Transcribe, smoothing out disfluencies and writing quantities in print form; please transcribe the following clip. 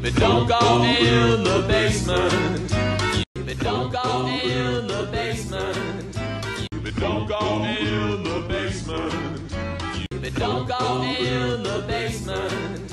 But don't go in the basement. But don't go in the basement. But don't go in the basement. But don't go in the basement.